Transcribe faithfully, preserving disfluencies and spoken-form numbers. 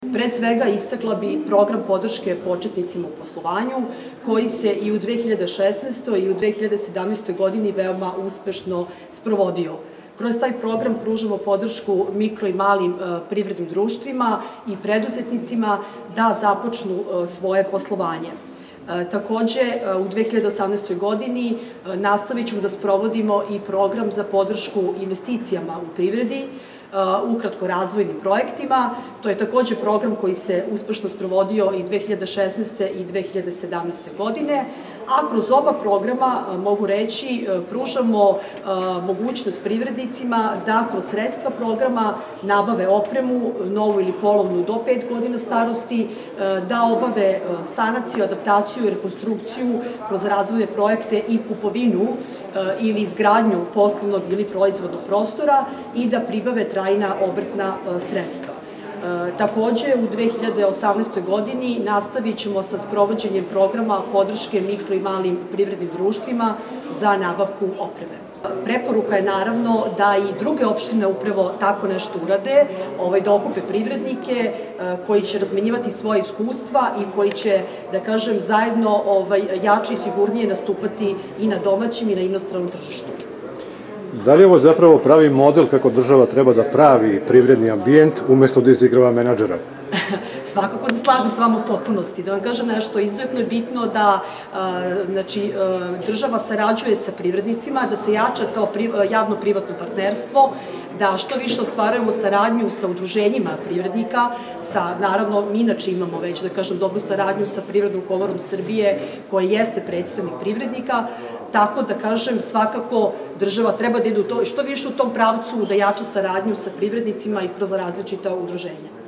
Pre svega istakla bi program podrške početnicima u poslovanju, koji se i u dve hiljade šesnaestoj i u dve hiljade sedamnaestoj godini veoma uspešno sprovodio. Kroz taj program pružamo podršku mikro i malim privrednim društvima i preduzetnicima da započnu svoje poslovanje. Takođe, u dve hiljade osamnaestoj godini nastavit ćemo da sprovodimo i program za podršku investicijama u privredi, ukratko razvojnim projektima. To je takođe program koji se uspešno sprovodio i dve hiljade šesnaeste. i dve hiljade sedamnaeste. godine, a kroz oba programa, mogu reći, pružamo mogućnost privrednicima da kroz sredstva programa nabave opremu, novu ili polovnu do pet godina starosti, da obave sanaciju, adaptaciju i rekonstrukciju kroz razvojne projekte i kupovinu ili izgradnju poslovnog ili proizvodnog prostora i da pribave trajna obrtna sredstva. Takođe, u dve hiljade osamnaestoj. godini nastavit ćemo sa sprovođenjem programa podrške mikro i malim privrednim društvima za nabavku opreme. Preporuka je naravno da i druge opštine upravo tako nešto urade, da okupe privrednike koji će razmenjivati svoje iskustva i koji će, da kažem, zajedno jače i sigurnije nastupati i na domaćim i na inostranom tržištu. Da li je ovo zapravo pravi model kako država treba da pravi privredni ambijent umesto da izigrava menadžera? Svakako se slažem s vama u potpunosti. Da vam kažem nešto, izuzetno je bitno da država sarađuje sa privrednicima, da se jača to javno-privatno partnerstvo, da što više ostvarujemo saradnju sa udruženjima privrednika, naravno, mi inače imamo već, da kažem, dobru saradnju sa Privrednom komorom Srbije, koja jeste predstavnik privrednika, tako da kažem, svakako država treba da ide što više u tom pravcu, da jača saradnju sa privrednicima i kroz različita udruženja.